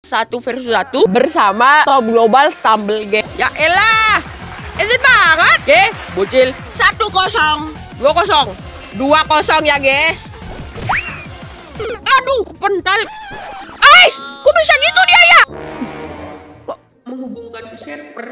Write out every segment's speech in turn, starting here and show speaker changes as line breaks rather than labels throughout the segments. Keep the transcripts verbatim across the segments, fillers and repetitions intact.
Satu versus satu bersama Top Global Stumble Guys. Ya elah, easy banget. Oke, bocil satu kosong, dua kosong, dua kosong ya guys. Aduh, pental. Ais, kok bisa gitu dia ya? Kok menghubungkan ke server?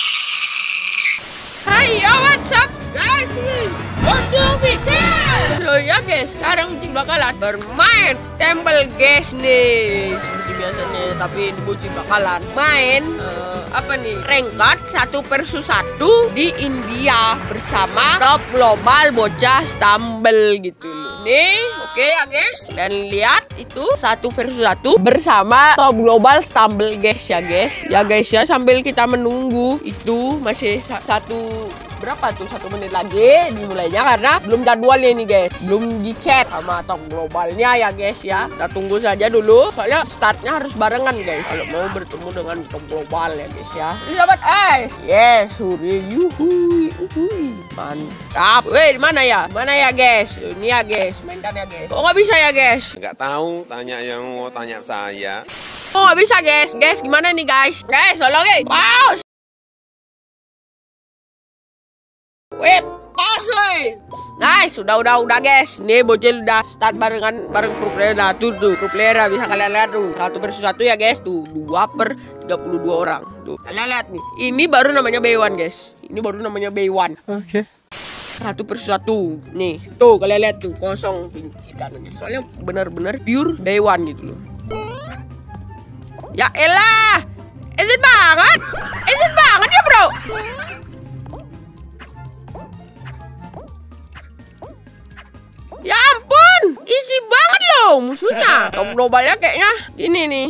Hai, yo, what's up guys? Bocil official. So ya guys, sekarang Bocil bakalan bermain Stumble Guys nih. Seperti biasanya, tapi Bocil bakalan main uh, apa nih? Ranked satu versus satu di India bersama Top Global Bocah Stumble gitu loh. Nih, oke okay, ya guys. Dan lihat itu satu versus satu bersama Top Global Stumble Guys ya guys. Ya guys ya, sambil kita menunggu itu masih satu berapa tuh satu menit lagi dimulainya karena belum jadwalnya ini guys, belum di chat sama Top Globalnya ya guys ya. Kita tunggu saja dulu soalnya startnya harus barengan guys kalau mau bertemu dengan Top Global ya guys ya. Ini dapat es, yes, huri, yuhui, yuhui, mantap. Weh, mana ya, mana ya guys? Ini ya guys, mainkan ya guys. Kok nggak bisa ya guys?
Nggak tahu, tanya yang mau tanya saya.
Oh nggak bisa guys, guys gimana nih guys? Guys, tolong guys, pause. Wait, pause weh. Nice, udah udah udah guys. Nih Bocil udah start barengan bareng pro player. Nah tuh tuh pro player bisa kalian lihat tuh satu versus satu ya guys. Tuh dua per tiga puluh dua orang. Tuh kalian lihat nih. Ini baru namanya B satu guys. Ini baru namanya B satu. Oke. Okay. Satu versus satu. Nih tuh kalian lihat tuh kosong kita. Soalnya benar-benar pure B satu gitu loh. Ya elah, easy banget, easy banget ya bro. Ya ampun, easy banget loh musuhnya. Top Globalnya kayaknya gini nih.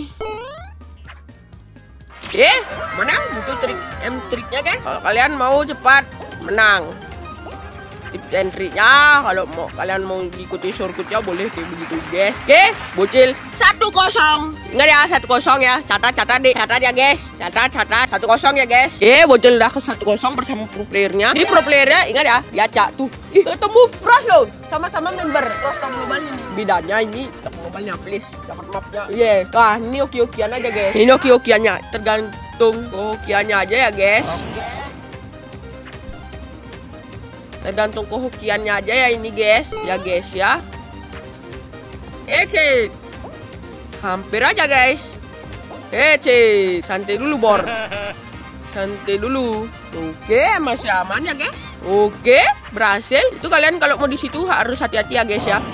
Eh, mana butuh trik M triknya guys. Kalau kalian mau cepat menang, tips and triknya kalau mau kalian mau ikuti shortcutnya boleh kayak begitu guys. Oke, Bocil satu kosong. Ingat ya satu kosong ya. Catat catat deh, catat ya guys. Catat catat satu kosong ya guys. Eh, Bocil udah ke satu kosong bersama pro playernya. Ini pro playernya ingat ya, dia cak tuh. Ih, ketemu Frost loh. Sama-sama member Frost Top Global ini. Bedanya ini Top Globalnya please dapat mapnya. Yes. Wah, ini oki-okian aja guys. Ini oki-okiannya tergantung okiannya aja ya guys. Tergantung kehokiannya aja ya ini guys. Ya guys ya. Ece. Hampir aja guys. Ece. Santai dulu Bor. Santai dulu. Oke, masih aman ya guys. Oke, berhasil. Itu kalian kalau mau di situ harus hati-hati ya guys ya.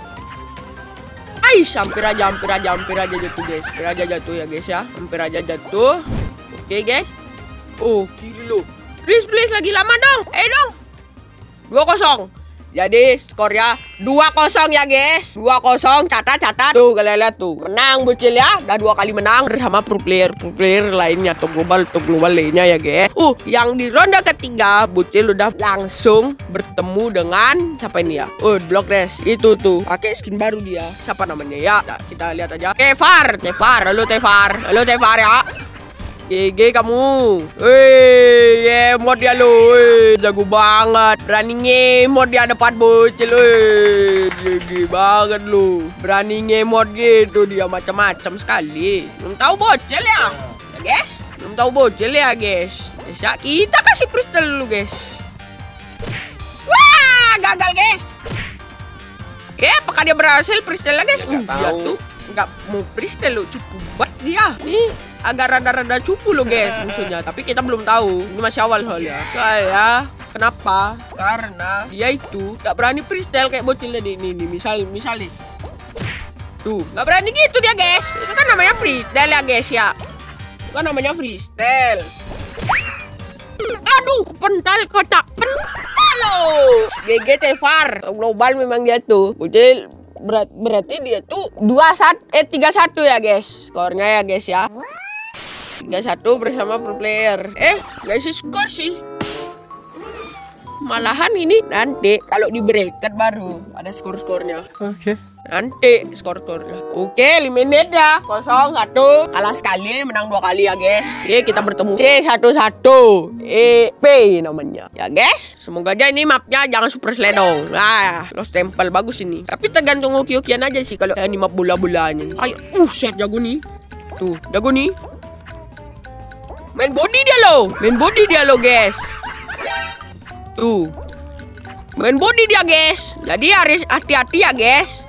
Ais, hampir aja, hampir aja, hampir aja jatuh guys. Hampir aja jatuh ya guys ya. Hampir aja jatuh. Oke guys. Oh, kiri lo. Please, please lagi lama dong. Eh dong. dua kosong. Jadi skornya dua kosong ya guys. dua kosong, catat-catat. Tuh kalian lihat tuh. Menang Bocil ya. Udah dua kali menang bersama pro player pro player lainnya Top Global Top Global lainnya ya guys. Uh, yang di ronde ketiga Bocil udah langsung bertemu dengan siapa ini ya? Oh, Block Dash. Itu tuh pakai skin baru dia. Siapa namanya ya? Nah, kita lihat aja. Tevar, Tevar. Halo Tevar. Halo Tevar ya. G G kamu. Wih, ngemot dia lo. Wih, jago banget. Berani ngemot dia depan Bocil. Wih, G G banget lo. Berani ngemot gitu dia macam-macam sekali. Belum tahu Bocil ya? Ya guys, belum tahu Bocil ya guys. Bisa kita kasih pistol dulu guys. Wah, gagal guys. Oke, apakah dia berhasil pistolnya guys? Uh, dia tuh nggak mau pistol lo, cukup buat dia. Nih agak rada-rada cupu loh guys musuhnya, tapi kita belum tahu, ini masih awal soalnya. Kayak kenapa? Karena dia itu gak berani freestyle kayak Bocil tadi ini, nih misal misal nih tuh gak berani gitu dia guys. Itu kan namanya freestyle ya guys ya. Itu kan namanya freestyle. Aduh, pental kotak pental loh. G G Tevar Global memang dia tuh Bocil. Berat, berarti dia tuh dua satu eh tiga satu ya guys skornya ya guys ya. tiga satu bersama pro player. Eh, gak sih skor sih. Malahan ini nanti kalau di bracket baru ada skor-skornya. Oke. Okay. Nanti skor-skornya. Oke, eliminate ya. Kosong satu. Kalah sekali, menang dua kali ya guys. Oke, kita bertemu C satu satu. E P namanya. Ya guys, semoga aja ini mapnya jangan super sledong. Nah, Lost Temple bagus ini. Tapi tergantung hoki-hokian aja sih kalau ini map bola-bolanya. Ayo, uh, set jago nih. Tuh, jago nih. Main body dia loh. Main body dia loh, guys. Tuh. Main body dia, guys. Jadi harus hati-hati ya, guys.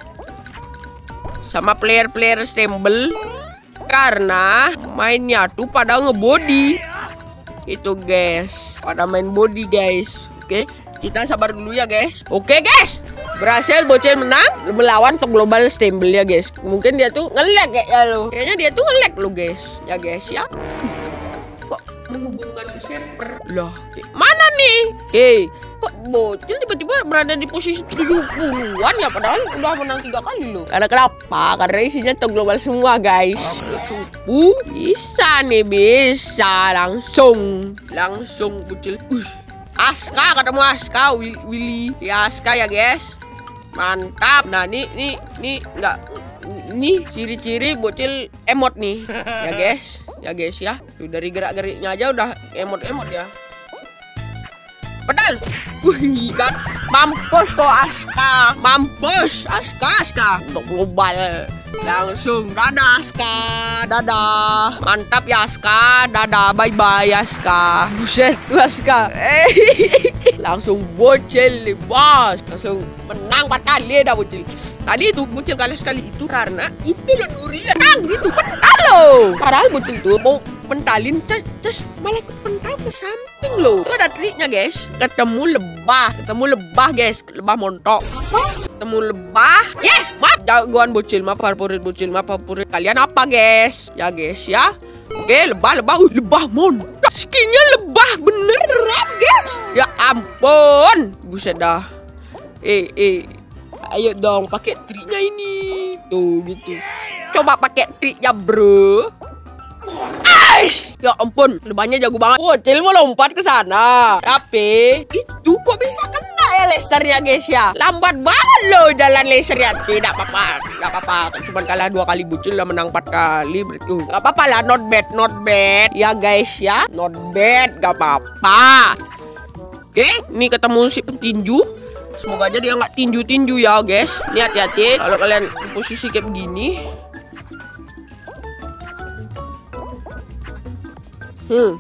Sama player-player Stumble. Karena mainnya tuh pada ngebody. Itu, guys. Pada main body, guys. Oke, kita sabar dulu ya, guys. Oke, guys. Berhasil bocil menang melawan top global Stumble ya, guys. Mungkin dia tuh nge-lag ya lo. Kayaknya dia tuh nge-lag lo, guys. Ya, guys ya. Kok menghubungkan ke server? Lah, mana nih? Oke, kok bocil tiba-tiba berada di posisi tujuh puluhan ya, padahal udah menang tiga kali lo. Karena kenapa? Karena isinya top global semua, guys. Cukup bisa nih, bisa langsung. Langsung bocil. Uh. Aska, ketemu Aska, Willy. Ya, Aska ya, guys. Mantap. Nah, nih nih nih enggak ini ciri-ciri bocil emot nih. Ya, guys. Ya, guys ya. Tuh, dari gerak-geriknya aja udah emot-emot ya. Pedal. Wih, kan mampus kok Aska. Mampus Aska, Aska. Untuk global. Langsung dadah Aska. Dadah. Mantap ya Aska. Dadah. Bye-bye Aska. Buset tuh Aska. Langsung bocil nih, bos. Langsung menang empat kali dah bocil. Tadi itu bocil kalah sekali itu karena itu loh durian. Tang gitu pental loh. Padahal bocil tuh mau pentalin cas cas malah ikut pental ke samping loh. Itu ada triknya, guys. Ketemu lebah, ketemu lebah, guys. Lebah montok. Ketemu lebah. Yes, maaf jagoan bocil, maaf favorit bocil, maaf favorit kalian apa, guys? Ya, guys ya. Oke, lebah, lebah, uh, lebah montok. Skinnya lebah beneran, guys. Ya ampun, buset dah. Eh, eh, ayo dong pakai triknya ini. Tuh gitu. Coba pakai triknya, bro. Aish! Ya ampun, lebahnya jago banget. Bocil mau lompat ke sana. Tapi itu kok bisa kena ya lasernya, guys ya. Lambat banget loh jalan lasernya. Tidak apa-apa, tidak apa-apa. Cuma kalah dua kali bocil lah menang empat kali. Uh, gak apa-apa lah, not bad, not bad. Ya guys ya, not bad, gak apa-apa. Oke, ini ketemu si petinju. Semoga aja dia nggak tinju-tinju ya, guys. Ini hati-hati kalau kalian posisi kayak begini. Hmm.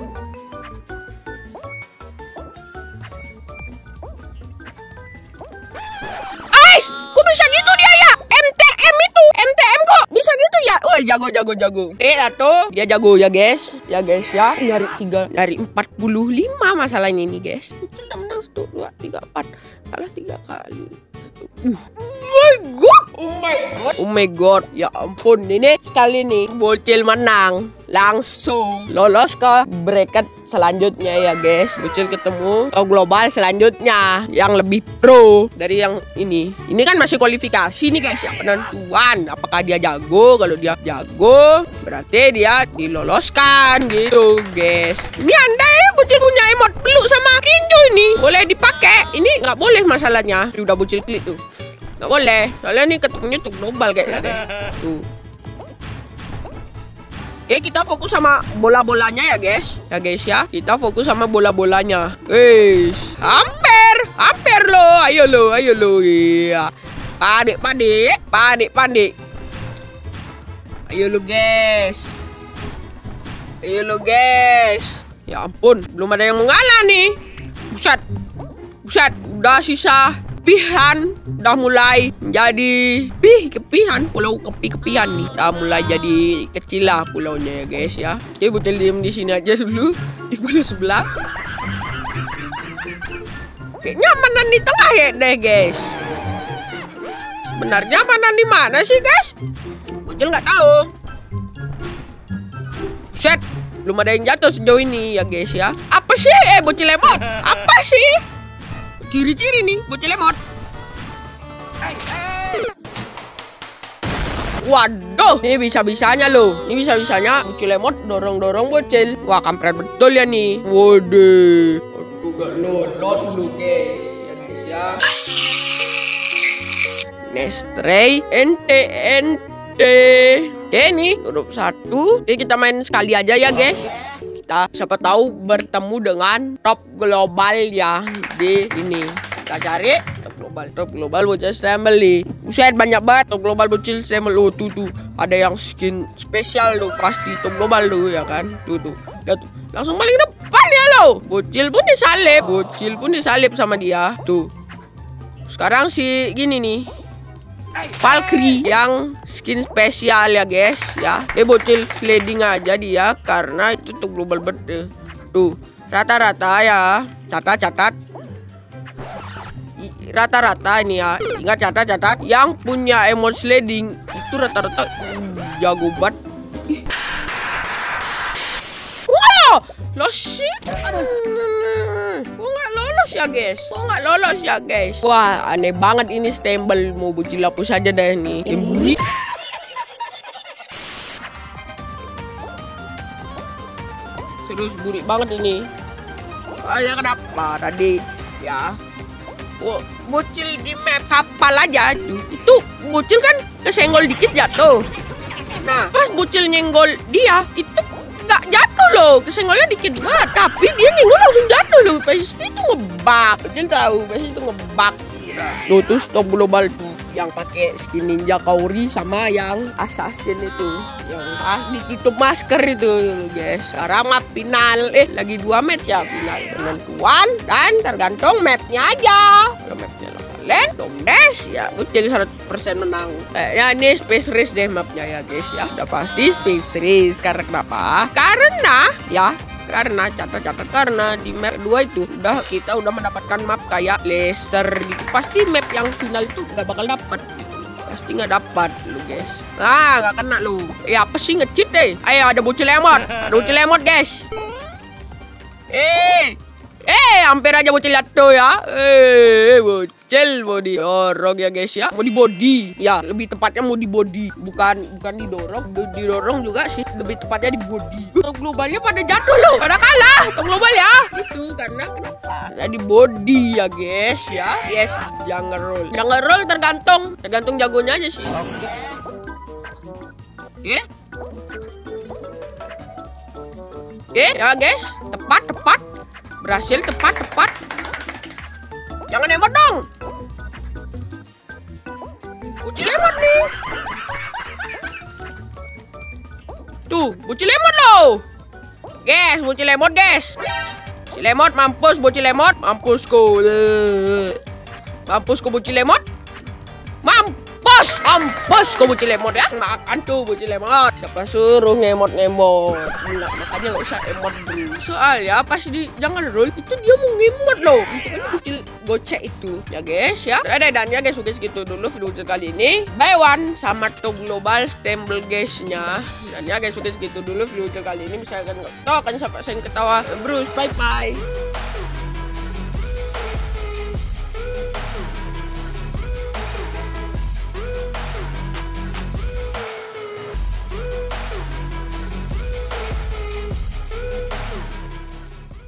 Ais, kok bisa gitu dia ya? M T M itu, M T M kok bisa gitu ya? Wah, jago, jago, jago. Eh, tuh, dia jago ya, guys. Ya, guys ya. Dari tiga, dari empat puluh lima masalahnya ini, guys. Sudah menang satu, dua, tiga, empat, kalah tiga kali. Uh. Oh my god, oh my god, oh my god, ya ampun, ini sekali nih bocil menang, langsung lolos ke bracket selanjutnya ya, guys. Bocil ketemu ke global selanjutnya yang lebih pro dari yang ini. Ini kan masih kualifikasi nih, guys, ya penentuan apakah dia jago. Kalau dia jago, berarti dia diloloskan gitu, guys. Ini anda ya bocil punya emot peluk sama tinju ini, boleh dipakai. Ini nggak boleh masalahnya. Udah bocil klik tuh. Gak boleh, soalnya nih ketemunya tuh global kayaknya deh. Tuh. Oke, kita fokus sama bola-bolanya ya, guys. Ya, guys ya. Kita fokus sama bola-bolanya. Guys, hampir, hampir loh. Ayo lo, ayo lo. Iya. Panik, panik, panik, panik. Ayo lo, guys. Ayo lo, guys. Ya ampun, belum ada yang mengalah nih. Buset, buset. Udah sisa kepihan, udah mulai menjadi pih kepihan, pulau kepi kepihan nih, udah mulai jadi kecil lah pulaunya ya, guys ya. Oke, bocil diem di sini aja dulu di pulau sebelah. Kayaknya amanan di tengah ya deh, guys. Sebenarnya amanan di mana sih, guys? Bocil nggak tahu. Set, belum ada yang jatuh sejauh ini ya, guys ya. Apa sih, eh bocil lemot? Apa sih? Ciri-ciri nih bocil lemot. Waduh, ini bisa-bisanya loh. Ini bisa-bisanya bocil lemot dorong-dorong bocil. Wah, kampret betul ya nih. Waduh. Waduh, gak lolos lu, guys. Ya, guys ya. Nestray N T N T. Oke nih, grup satu. Oke, kita main sekali aja ya, guys. Kita siapa tahu bertemu dengan top global ya di ini. Kita cari top global. global. Top global bocil stable nih. Buset banyak banget top global bocil stable. Oh tuh tuh. Ada yang skin spesial tuh pasti top global tuh ya kan. Tuh tuh. Lihat tuh. Langsung paling depan ya lo. Bocil pun disalip. Bocil pun disalip sama dia. Tuh. Sekarang si gini nih. Valkyrie yang skin spesial ya guys ya. Eh bocil sliding aja dia karena itu tuh global bird. Tuh rata-rata ya. Catat-catat. Rata-rata ini ya. Ingat catat-catat. Yang punya emote sliding itu rata-rata uh, jago banget. Wow, lolos sih. Kok nggak lolos ya guys? Kok nggak lolos ya guys? Wah aneh banget ini stable. Mau bocil hapus saja dah ini. Emburi. Serius burik banget ini. Soalnya kenapa tadi ya? Oh, bocil di map kapal aja tuh. Itu bocil kan kesenggol dikit jatuh. Nah pas bocil nyenggol dia itu nggak jatuh loh, kesenggolnya dikit banget, tapi dia nyenggol langsung jatuh loh. Pasti itu ngebug, bocil tahu pasti itu ngebug. Tuh tuh top global tuh yang pakai skin ninja Kaori sama yang assassin itu yang pas ditutup masker itu guys. Sekarang map final, eh lagi dua match ya final penentuan dan tergantung mapnya aja. Kalau mapnya kalian dong dash ya bocil seratus persen menang. Eh ya ini space race deh mapnya ya guys ya. Udah pasti space race. Karena kenapa? Karena ya karena catat-catat karena di map dua itu udah kita udah mendapatkan map kayak laser gitu. Pasti map yang final itu nggak bakal dapat gitu. Pasti nggak dapat lu guys. Nah nggak kena lu. Ya apa sih nge-cheat deh. Ayo ada bocil emot. Ada bocil emot guys. Eh Eh hampir aja bocil jatuh ya. Eh bocil mau didorong ya guys ya. Mau di body. Ya lebih tepatnya mau di body. Bukan bukan didorong. Didorong juga sih. Lebih tepatnya di body. Top globalnya pada jatuh loh. Pada kalah top global ya. Itu karena kenapa? Karena di body ya guys ya. Yes jangan roll. Jangan roll tergantung. Tergantung jagonya aja sih. Oke. Oke ya guys. Tepat tepat. Berhasil tepat-tepat. Jangan emot dong. Bocil emot nih. Tuh, bocil emot loh. Guys, bocil emot guys. Bocil emot mampus, bocil emot. Mampus ko. Mampus ko bocil emot. Mampus. Mampus ko bocil emot ya. Makan tuh bocil emot. Siapa suruh ngemot-ngemot? Nah, makanya nggak usah emot dulu. Soalnya pas di jangan roll itu dia mau ngemot loh. Itu kan bocil gocek itu ya guys ya. Ada dan ya guys, udah segitu dulu video kali ini. Buy one sama top global stable guysnya. Dan ya guys, udah segitu dulu video kali ini. Misalkan nggak tahu kan sampai saya ketawa. Bruce, bye bye.